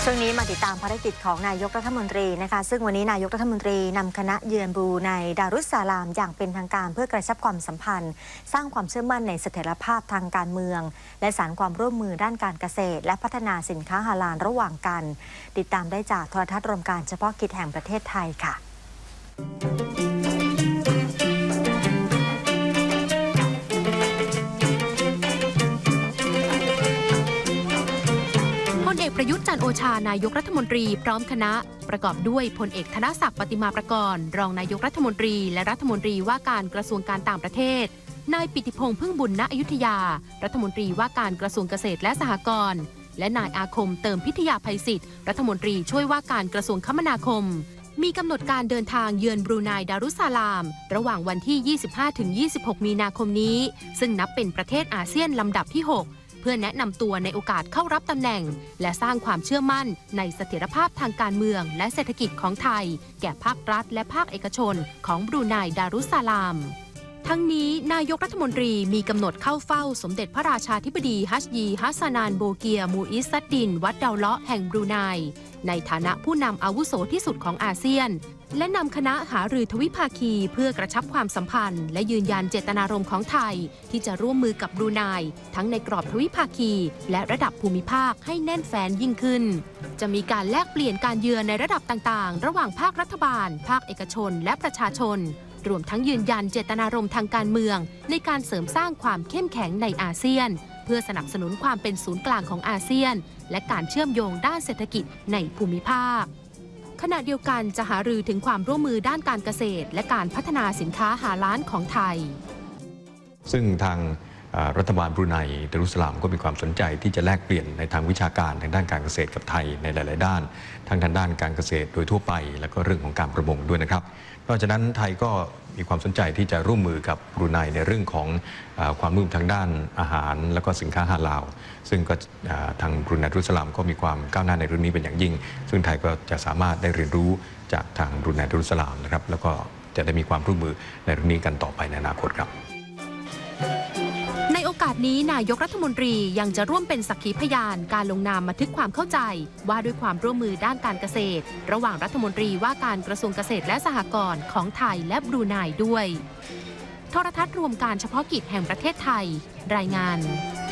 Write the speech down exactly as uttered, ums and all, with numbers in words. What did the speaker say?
ช่วงนี้มาติดตามภารกิจของนายกรัฐมนตรีนะคะซึ่งวันนี้นายกรัฐมนตรีนำคณะเยือนบรูไนดารุสซาลามอย่างเป็นทางการเพื่อกระชับความสัมพันธ์สร้างความเชื่อมั่นในเสถียรภาพทางการเมืองและสานความร่วมมือด้านการเกษตรและพัฒนาสินค้าฮาลาลระหว่างกันติดตามได้จากโทรทัศน์รวมการเฉพาะกิจแห่งประเทศไทยค่ะพลเอกประยุทธ์จันทร์โอชานายกรัฐมนตรีพร้อมคณะประกอบด้วยพลเอกธนศักดิ์ปฏิมาประกรณ์รองนายกรัฐมนตรีและรัฐมนตรีว่าการกระทรวงการต่างประเทศนายปิติพงษ์พึ่งบุญณอยุธยารัฐมนตรีว่าการกระทรวงเกษตรและสหกรณ์และนายอาคมเติมพิทยาภัยศิษย์รัฐมนตรีช่วยว่าการกระทรวงคมนาคมมีกำหนดการเดินทางเยือนบรูไนดารุสซาลามระหว่างวันที่ ยี่สิบห้าถึงยี่สิบหก มีนาคมนี้ซึ่งนับเป็นประเทศอาเซียนลำดับที่หกเพื่อแนะนำตัวในโอกาสเข้ารับตำแหน่งและสร้างความเชื่อมั่นในเสถียรภาพทางการเมืองและเศรษฐกิจของไทยแก่ภาครัฐและภาคเอกชนของบรูไนดารุสซาลามทั้งนี้นายกรัฐมนตรีมีกำหนดเข้าเฝ้าสมเด็จพระราชาธิบดีฮัชยีฮัสซานานโบเกียมูอิสซัดดินวัดดาวเลาะแห่งบรูไนในฐานะผู้นำอาวุโสที่สุดของอาเซียนและนำคณะหารือทวิภาคีเพื่อกระชับความสัมพันธ์และยืนยันเจตนารมณ์ของไทยที่จะร่วมมือกับบรูไนทั้งในกรอบทวิภาคีและระดับภูมิภาคให้แน่นแฟ้นยิ่งขึ้นจะมีการแลกเปลี่ยนการเยือนในระดับต่างๆระหว่างภาครัฐบาลภาคเอกชนและประชาชนรวมทั้งยืนยันเจตนารมณ์ทางการเมืองในการเสริมสร้างความเข้มแข็งในอาเซียนเพื่อสนับสนุนความเป็นศูนย์กลางของอาเซียนและการเชื่อมโยงด้านเศรษฐกิจในภูมิภาคขณะเดียวกันจะหารือถึงความร่วมมือด้านการเกษตรและการพัฒนาสินค้าฮาลาลของไทยซึ่งทางรัฐบาลบรูไนดารุสซาลามก็มีความสนใจที่จะแลกเปลี่ยนในทางวิชาการทางด้านการเกษตรกับไทยในหลายๆด้านทั้งทางด้านการเกษตรโดยทั่วไปและก็เรื่องของการประมงด้วยนะครับนอกจากนั้นไทยก็มีความสนใจที่จะร่วมมือกับบรูไนในเรื่องของความร่วมทางด้านอาหารและก็สินค้าฮาลาลซึ่งก็ทางบรูไนดารุสซาลามก็มีความก้าวหน้าในเรื่องนี้เป็นอย่างยิ่งซึ่งไทยก็จะสามารถได้เรียนรู้จากทางบรูไนดารุสซาลามนะครับแล้วก็จะได้มีความร่วมมือในเรื่องนี้กันต่อไปในอนาคตครับในโอกาสนี้นายกรัฐมนตรียังจะร่วมเป็นสักขีพยานการลงนามบันทึกความเข้าใจว่าด้วยความร่วมมือด้านการเกษตรระหว่างรัฐมนตรีว่าการกระทรวงเกษตรและสหกรณ์ของไทยและบรูไนด้วยโทรทัศน์รวมการเฉพาะกิจแห่งประเทศไทยรายงาน